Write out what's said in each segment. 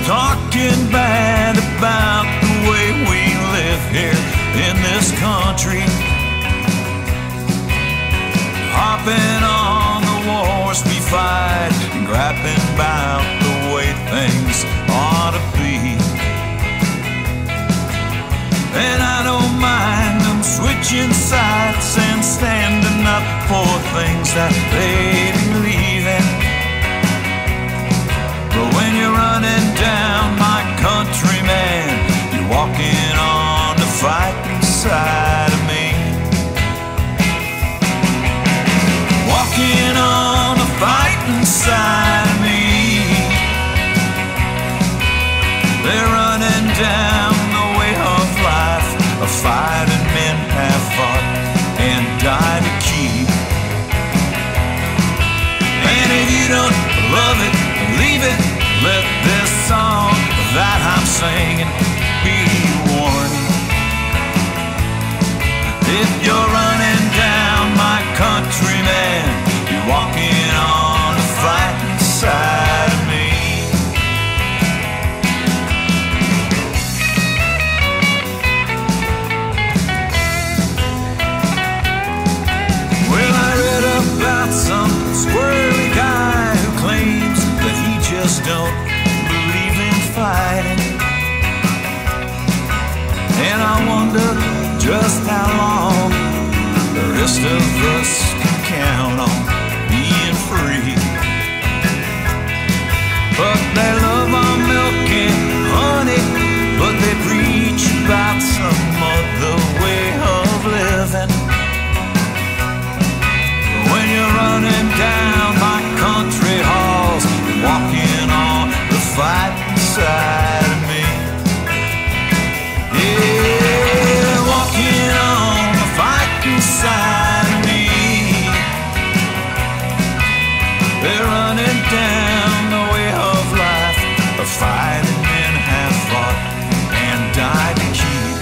talking bad about the way we live here in this country, harping on the wars we fight and griping about the way things ought to be. And I don't mind them switching sides and standing up for things that they believe in. But when you're running down my country, man, you're walking on the fighting side of me. Walking on the fighting side of me. They're running down the way of life, a fighting men have fought and died to keep. And if you don't love it, leave it. Let this song that I'm singing be your warning. If you're running down my country, man, you're walking on the fighting side of me. Well, I read about some squirrely guy who claims that he just don't believe in fighting. And I wonder just how long the rest of us can count on being free. But they love our milk and honey, but they preach about some other way of living. When you're running down my country halls, you're walking on the fighting side of me. Yeah, walking on the fighting side of me. They're running down the way of life, the fighting men have fought and died to keep.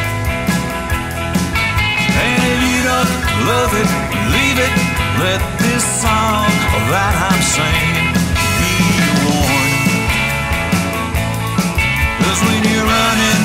And if you don't love it, leave it. Let this song that I'm singing be your warning. 'Cause when you're running